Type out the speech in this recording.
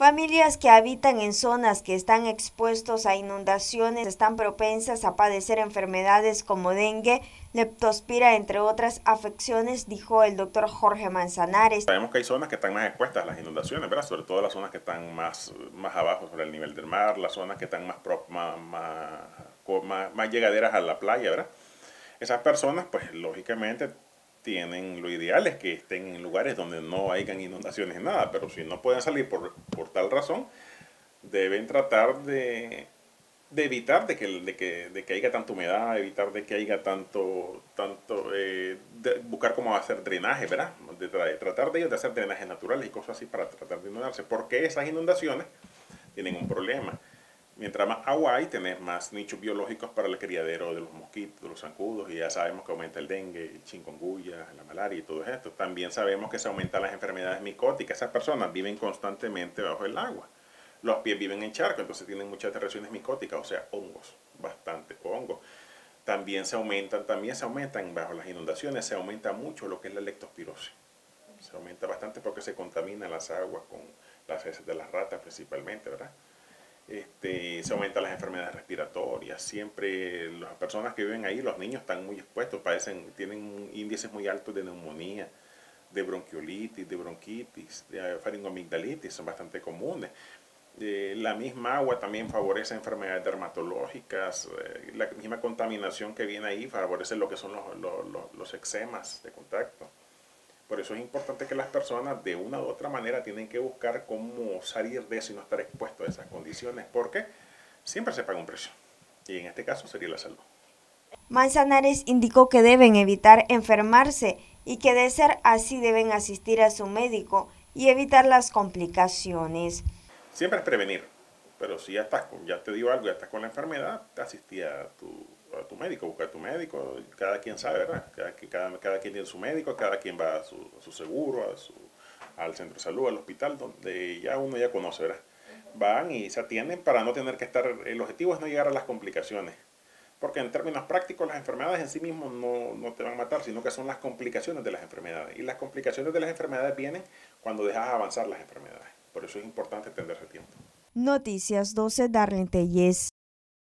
Familias que habitan en zonas que están expuestos a inundaciones están propensas a padecer enfermedades como dengue, leptospira, entre otras afecciones, dijo el doctor Jorge Manzanares. Sabemos que hay zonas que están más expuestas a las inundaciones, ¿verdad? Sobre todo las zonas que están más abajo sobre el nivel del mar, las zonas que están más llegaderas a la playa, ¿verdad? Esas personas, pues lógicamente lo ideal es que estén en lugares donde no hayan inundaciones ni nada, pero si no pueden salir por tal razón, deben tratar de evitar de que haya tanta humedad, evitar de que haya buscar cómo hacer drenaje, ¿verdad? Tratar de ellos de hacer drenajes naturales y cosas así para tratar de inundarse, porque esas inundaciones tienen un problema. Mientras más agua hay, tenés más nichos biológicos para el criadero de los mosquitos, de los zancudos, y ya sabemos que aumenta el dengue, el chikungunya, la malaria y todo esto. También sabemos que se aumentan las enfermedades micóticas. Esas personas viven constantemente bajo el agua. Los pies viven en charco, entonces tienen muchas reacciones micóticas, o sea, hongos, bastante hongos. También se aumentan bajo las inundaciones, se aumenta mucho lo que es la leptospirosis. Se aumenta bastante porque se contaminan las aguas con las heces de las ratas principalmente, ¿verdad? Se aumentan las enfermedades respiratorias, siempre las personas que viven ahí, los niños están muy expuestos, tienen índices muy altos de neumonía, de bronquiolitis, de bronquitis, de faringoamigdalitis, son bastante comunes. La misma agua también favorece enfermedades dermatológicas, la misma contaminación que viene ahí favorece lo que son los eczemas de contacto. Por eso es importante que las personas de una u otra manera tienen que buscar cómo salir de eso y no estar expuestos a esas condiciones, porque siempre se paga un precio, y en este caso sería la salud. Manzanares indicó que deben evitar enfermarse y que de ser así deben asistir a su médico y evitar las complicaciones. Siempre es prevenir, pero si ya te dio algo, ya estás con la enfermedad, te asistí a tu médico, busca a tu médico, cada quien sabe, ¿verdad? Cada quien tiene su médico, cada quien va a su seguro, al centro de salud, al hospital, donde uno ya conoce, ¿verdad? Van y se atienden para no tener que estar, el objetivo es no llegar a las complicaciones, porque en términos prácticos las enfermedades en sí mismas no te van a matar, sino que son las complicaciones de las enfermedades, y las complicaciones de las enfermedades vienen cuando dejas avanzar las enfermedades. Por eso es importante atenderse a tiempo. Noticias 12, Darlene Telles.